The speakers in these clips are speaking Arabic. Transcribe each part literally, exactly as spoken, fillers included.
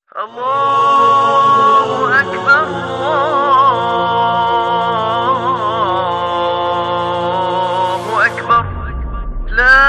الله أكبر الله أكبر لا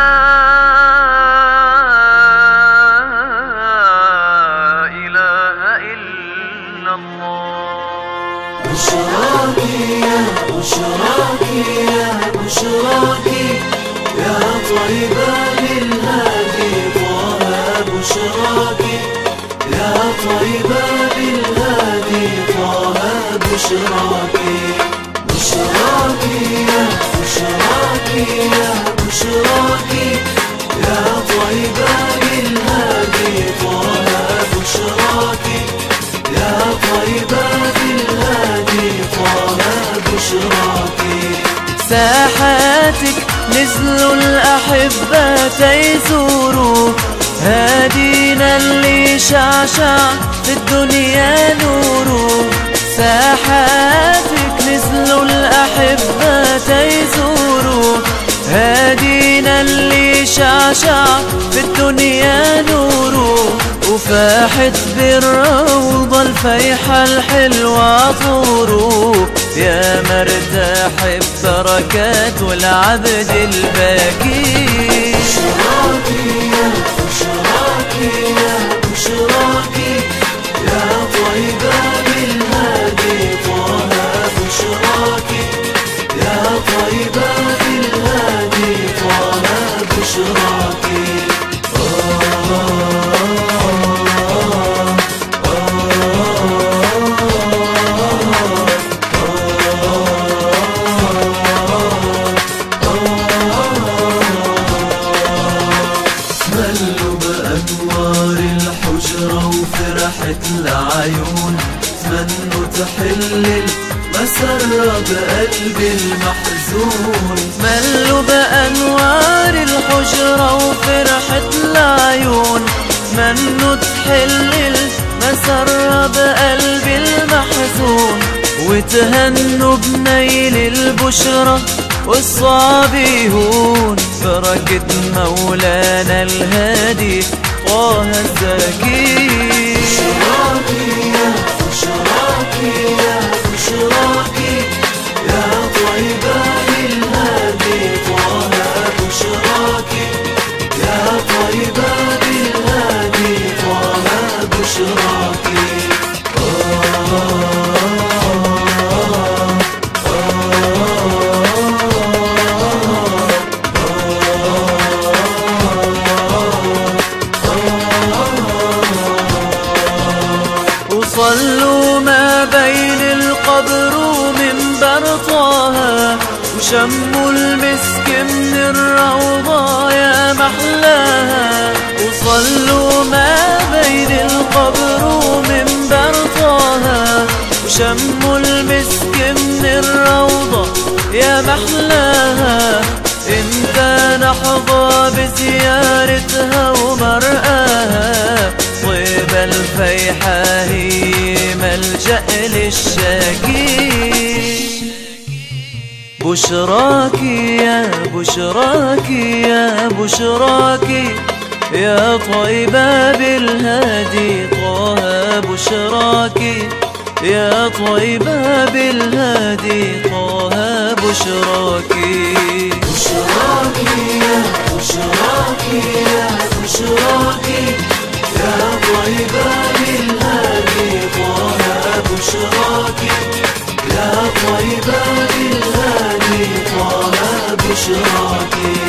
إله إلا الله. بشراكي يا بشراكي يا بشراكي يا طيبة للهادي طه بشراكي يا طيبة للهادي طه بشراكي. بشراكي يا بشراكي يا بشراكي يا طيبة للهادي طه بشراكي يا طيبة للهادي طه بشراكي. ساحاتك نزلوا الأحبة تيزوروا هادينا اللي شعشع في الدنيا نوره. ساحاتك نزلوا الأحبة تيزوروا هادينا اللي شعشع في الدنيا نوره. وفاحت بالروضة الفيحة الحلوة طوره يا مرتاح ببركات والعبد الباكي. بشراكي يا بشراكي يا بشراكي يا طيبة للهادي طه بشراكي يا طيبة للهادي طه بشراكي. تملوا بأنوار الحجرة وفرحت العيون تمنوا تحل المسرة بقلب المحزون. تملوا بأنوار الحجرة وفرحت العيون تمنوا تحل المسرة بقلب المحزون. وتهنوا بنيل البشرة والصابيهون بركة مولانا الهادي طه الزكي. بشراكي يا بشراكي يا بشراكي يا طيبة للهادي طه بشراكي يا طيبة للهادي طه بشراكي. وصلوا ما بين القبر ومنبر طه وشموا المسك من الروضة يا محلاها. وصلوا ما بين القبر ومنبر طه وشموا المسك من الروضة يا محلاها. انت نحظى بزيارتها ومرآها طيبة الفيحة هي ملجأ للشاكي. بشراكي يا بشراكي يا بشراكي يا طيبة بالهادي طه بشراكي يا طيبة بالهادي طه بشراكي. بشراكي يا بشراكي يا بشراكي يا طيبة للهادي طه بشراكي يا طيبة للهادي طه بشراكي.